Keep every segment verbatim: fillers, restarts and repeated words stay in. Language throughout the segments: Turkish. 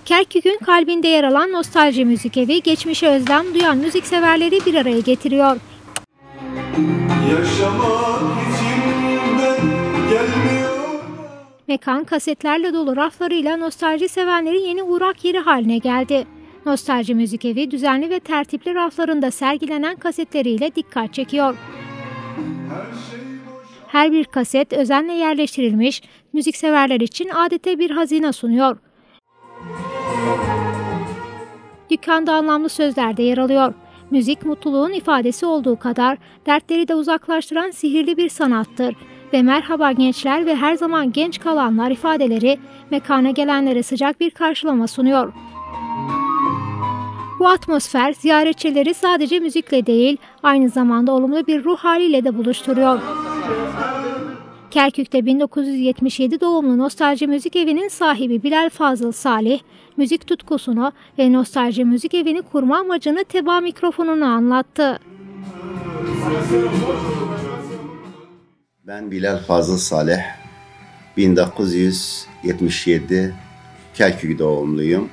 Kerkük'ün kalbinde yer alan Nostalji Müzik Evi, geçmişe özlem duyan müzikseverleri bir araya getiriyor. Yaşamak içimden gelmiyor. Mekan, kasetlerle dolu raflarıyla nostalji sevenlerin yeni uğrak yeri haline geldi. Nostalji Müzik Evi, düzenli ve tertipli raflarında sergilenen kasetleriyle dikkat çekiyor. Her bir kaset özenle yerleştirilmiş, müzikseverler için adeta bir hazine sunuyor. Dükkanda anlamlı sözler de yer alıyor. Müzik, mutluluğun ifadesi olduğu kadar dertleri de uzaklaştıran sihirli bir sanattır. Ve merhaba gençler ve her zaman genç kalanlar ifadeleri mekana gelenlere sıcak bir karşılama sunuyor. Bu atmosfer ziyaretçileri sadece müzikle değil, aynı zamanda olumlu bir ruh haliyle de buluşturuyor. Kerkük'te bin dokuz yüz yetmiş yedi doğumlu Nostalji Müzik Evi'nin sahibi Bilal Fazıl Salih, müzik tutkusunu ve Nostalji Müzik Evi'ni kurma amacını Teba mikrofonuna anlattı. Ben Bilal Fazıl Salih, bin dokuz yüz yetmiş yedi Kerkük doğumluyum.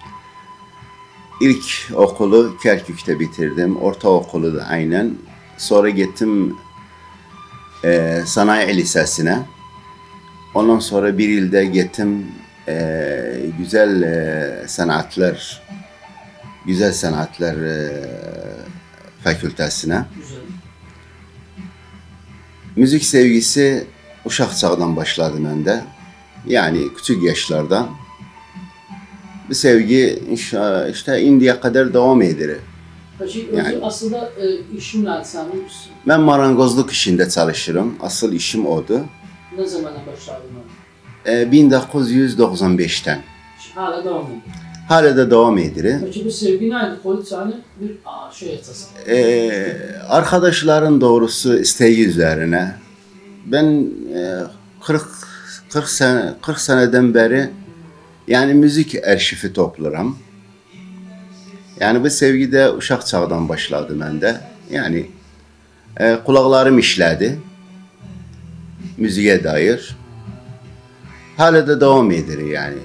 İlk okulu Kerkük'te bitirdim, ortaokulu da aynen. Sonra gittim e, Sanayi Lisesi'ne. Ondan sonra bir yılda gittim e, güzel e, sanatlar, güzel sanatlar e, fakültesine. Güzel. Müzik sevgisi uşaq çağdan başladı məndə. Yani küçük yaşlardan. Bu sevgi işte indiye kadar devam edir. Peki yani, aslında e, işin nədir sənin? Ben marangozluk işinde çalışırım. Asıl işim odur. Ne zamana başladın? E, bin dokuz yüz doksan beşten. Hala devam ediyor. Hala da devam edir. Peki bu sevgi neydi? Koydu seni bir aa, şey etsin. E, arkadaşların doğrusu isteği üzerine. Ben e, kırk kırk sene kırk seneden beri yani müzik arşivi toplarım. Yani bu sevgi de uşaq çağdan başladı məndə. Yani e, kulaklarım işlədi müziğe dair. Hala da devam edir yani.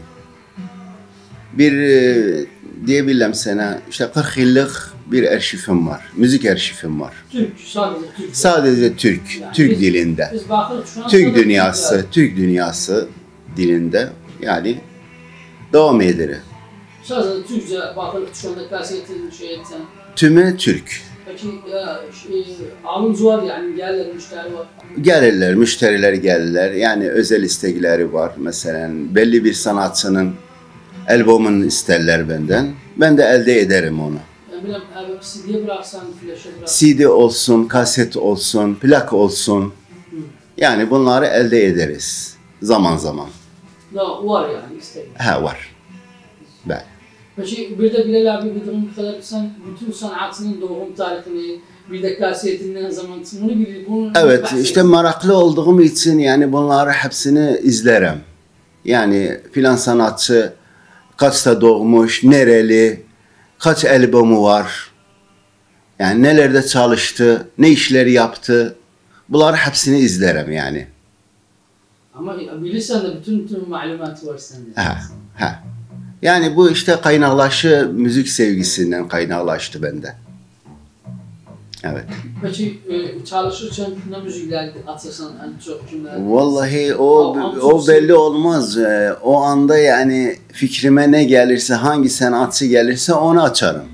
Bir e, diyebilirim sana işte kırk yıllık bir arşivim var. Müzik arşivim var. Türk, sadece Türk. Sadece Türk, yani Türk biz, dilinde. Biz bakırız, şu an Türk dünyası, yani. Türk dünyası dilinde yani devam edir. Sadece Türkçe bakırız şu anda kasetin şey etsen. Tümü Türk. Peki şey, alımcı var yani gelirler, müşteri var. Gelirler, müşteriler gelirler. Yani özel istekleri var. Mesela belli bir sanatçının albümünü isterler benden. Ben de elde ederim onu. Yani bilmem, C D'ye bıraksan, flash'e bıraksan. C D olsun, kaset olsun, plak olsun. Hı. Yani bunları elde ederiz zaman zaman. Da var yani istek. Ha var. Ben. Peki bir de Bilal abi bildiğim kadar sen bütün sanatının doğum tarihini, bir de kasetinin zaman bunu bilir. Bunu evet bahsedin. İşte meraklı olduğum için yani bunları hepsini izlerim. Yani filan sanatçı kaçta doğmuş, nereli, kaç albümü var, yani nelerde çalıştı, ne işleri yaptı, bunları hepsini izlerim yani. Ama bilirsen de bütün bütün malumatı var sende. Ha, ha. Yani bu işte kaynaklaşı müzik sevgisinden kaynaklaştı bende. Evet. Peki çalışırken ne müzikler açarsan en çok kimler? Vallahi o o belli olmaz. O anda yani fikrime ne gelirse, hangi sanatçı gelirse onu açarım.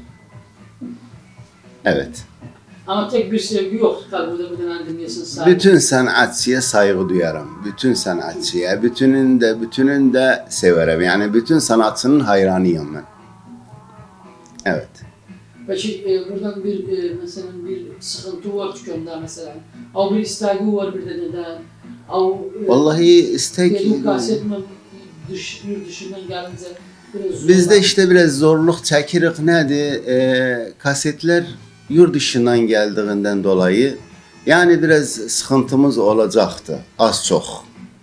Evet. Ama tek bir sevgi yok. Tabii burada bir tane dinleyesin saygı. Bütün sanatçıya saygı duyarım. Bütün sanatçıya, bütünün de bütünün de severim. Yani bütün sanatçının hayranıyım ben. Evet. Peki e, buradan bir e, mesela bir sıkıntı var dükkanda mesela. Ama bir isteği var bir de neden? Ama, e, vallahi istek... Benim kasetme dış, yurt dışından gelince biraz bizde işte biraz zorluk çekirik nedir? E, kasetler yurt dışından geldiğinden dolayı yani biraz sıkıntımız olacaktı az çok.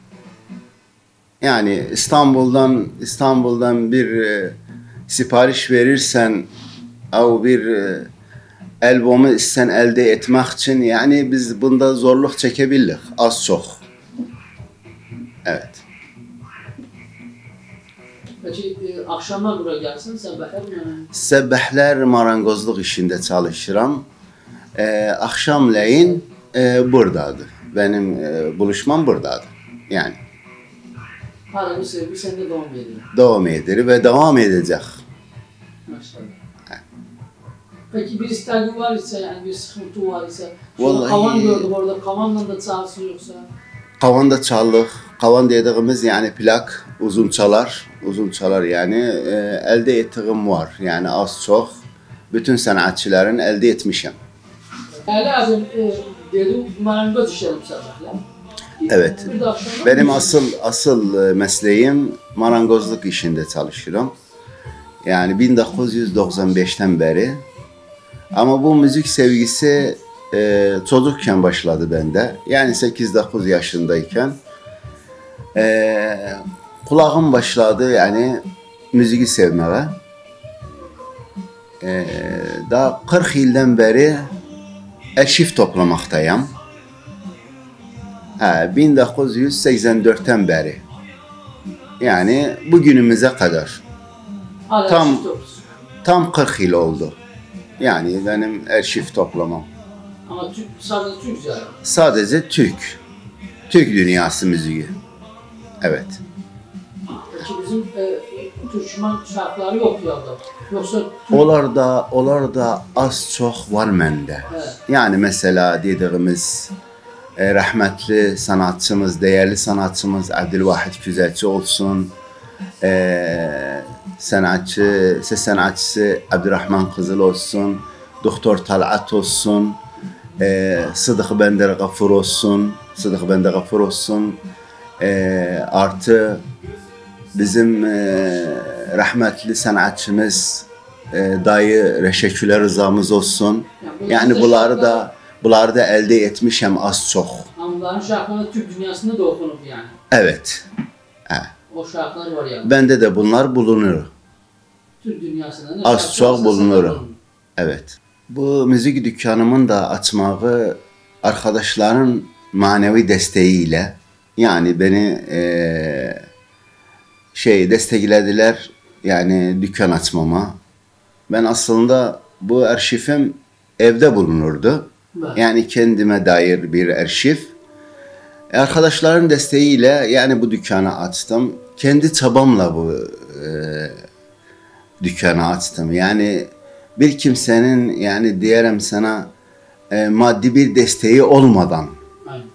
Yani İstanbul'dan İstanbul'dan bir e, sipariş verirsen o bir e, albümü isten elde etmek için yani biz bunda zorluk çekebildik az çok. Evet. Peki e, akşamlar buraya gelsin, sabahlar mı? Səbəhlər marangozluq işində çalışıram. E, akşamleyin e, buradadır. Benim e, buluşmam buradadır. Yani Hala bir sebebi sende devam ediyor. devam edir ve devam edecek. Maşallah. Peki bir istergi var ise, yani bir sıkıntı var ise, Vallahi- kavan gördük orada, kavanla da çağırsın yoksa? Kavan da çalıq. Kavan dediğimiz yani plak, uzun çalar. Uzun çalar yani e, elde ettiğim var. Yani az çok bütün sanatçıların elde etmişim. Yani lazım e, dedim, marangoz işlerim sabahlar. Evet. Bir de akşamlar Benim mı? asıl asıl e, mesleğim marangozluk işinde çalışıyorum. Yani bin dokuz yüz doksan beşten beri. Ama bu müzik sevgisi e, çocukken başladı bende. Yani sekiz dokuz yaşındayken e, kulağım başladı yani müziği sevmeye. E, daha kırk yıldan beri arşiv toplamaktayım. Ha, bin dokuz yüz seksen dörtten beri. Yani bugünümüze kadar. Hala tam- çift olsun. Tam kırk yıl oldu. Yani benim arşiv toplamam. Ama Türk, sadece Türk zaten. Sadece Türk. Türk dünyası müziği. Evet. Peki bizim e, Türkmen şarkıları yok ya da. Yoksa Türk... Onlar da, onlar da az çok var bende. Evet. Yani mesela dediğimiz e, rahmetli sanatçımız, değerli sanatçımız Abdülvahid Güzelci olsun. E, sanatçı, ses sanatçısı Abdurrahman Kızıl olsun. Doktor Talat olsun. E, Sıdık Bender Gafur olsun. Sıdık Bender Gafur olsun. E, artı bizim e, rahmetli sanatçımız e, dayı Reşeküler Rızamız olsun. Yani, Yani bunları da bunları da elde etmişim az çok. Ama bunların şarkıları Türk dünyasında da okunur yani. Evet. He. O şarkılar var yani. Bende de bunlar bulunur. Türk dünyasında ne Az şarkı çok varsa bulunur. sana bulunur. Evet. Bu müzik dükkanımın da açmağı arkadaşların manevi desteğiyle, yani beni e, şey desteklediler yani dükkan açmama. Ben aslında bu arşivim evde bulunurdu. Evet. Yani kendime dair bir arşiv. E, Arkadaşların desteğiyle yani bu dükkanı açtım. Kendi çabamla bu e, dükkanı açtım. Yani bir kimsenin yani diyelim sana e, maddi bir desteği olmadan, Aynen.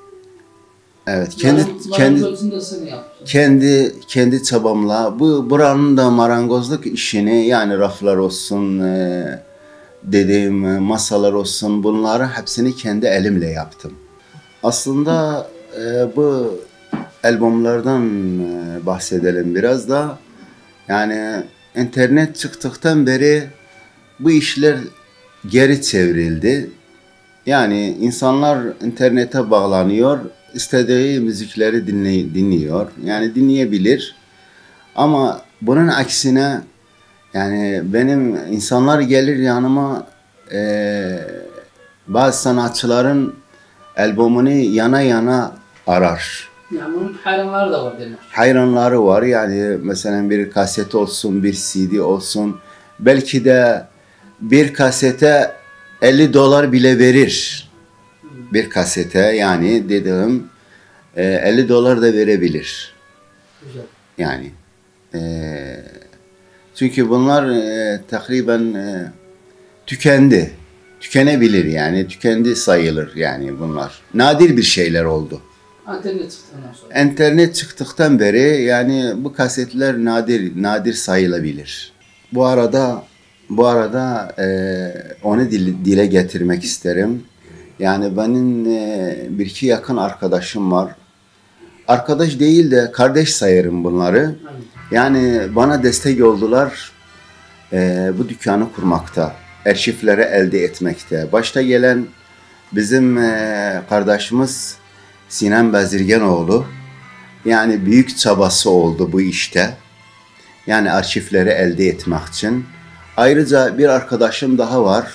evet kendi Kendi, kendi kendi seni yaptın. kendi kendi çabamla bu buranın da marangozluk işini yani raflar olsun e, dediğim e, masalar olsun bunları hepsini kendi elimle yaptım. Aslında e, bu albümlerden e, bahsedelim biraz da. Yani internet çıktıktan beri bu işler geri çevrildi. Yani insanlar internete bağlanıyor, istediği müzikleri dinley- dinliyor. Yani dinleyebilir. Ama bunun aksine yani benim insanlar gelir yanıma e, bazı sanatçıların albümünü yana yana arar. Yani bunun hayranları da var demek. Hayranları var yani mesela bir kaset olsun, bir C D olsun. Belki de bir kasete elli dolar bile verir. Bir kasete yani dediğim e, elli dolar da verebilir. Güzel. Yani e, çünkü bunlar e, takriben e, tükendi. Tükenebilir yani tükendi sayılır yani bunlar. Nadir bir şeyler oldu. İnternet çıktıktan sonra. İnternet çıktıktan beri yani bu kasetler nadir nadir sayılabilir. Bu arada bu arada e, onu dil, dile getirmek isterim. Yani benim e, bir iki yakın arkadaşım var. Arkadaş değil de kardeş sayarım bunları. Aynen. Yani bana destek oldular e, bu dükkanı kurmakta, arşivleri elde etmekte. Başta gelen bizim e, kardeşimiz Sinan Bezirgenoğlu. Yani büyük çabası oldu bu işte. Yani arşivleri elde etmek için. Ayrıca bir arkadaşım daha var.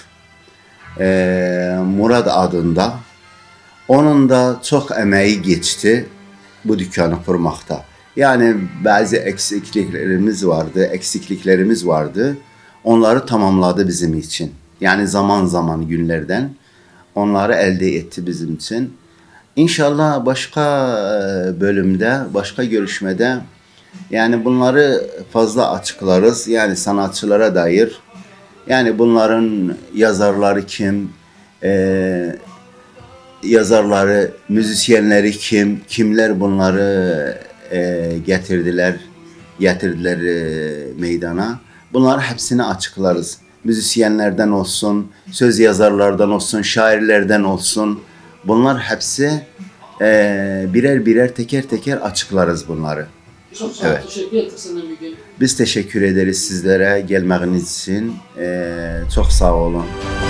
E, Murat adında. Onun da çok emeği geçti bu dükkanı kurmakta. Yani bazı eksikliklerimiz vardı, eksikliklerimiz vardı. Onları tamamladı bizim için. Yani zaman zaman günlerden onları elde etti bizim için. İnşallah başka bölümde, başka görüşmede yani bunları fazla açıklarız. Yani sanatçılara dair. Yani bunların yazarları kim, e, yazarları, müzisyenleri kim, kimler bunları e, getirdiler, getirdiler e, meydana. Bunları hepsini açıklarız. Müzisyenlerden olsun, söz yazarlardan olsun, şairlerden olsun. Bunlar hepsi e, birer birer teker teker açıklarız bunları. Çok sağ ol, Evet. teşekkür ettik sana bir gün. Biz teşekkür ederiz sizlere gelmeniz için. E, çok sağ olun.